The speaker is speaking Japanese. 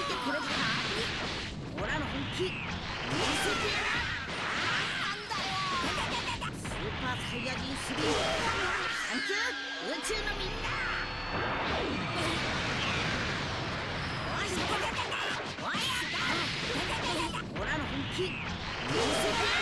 てくれるか。オラの本気見せてやる。なんだよ。スーパーサイヤ人3。サンキュー宇宙のみんな。おい、おい、オラの本気見せてやる。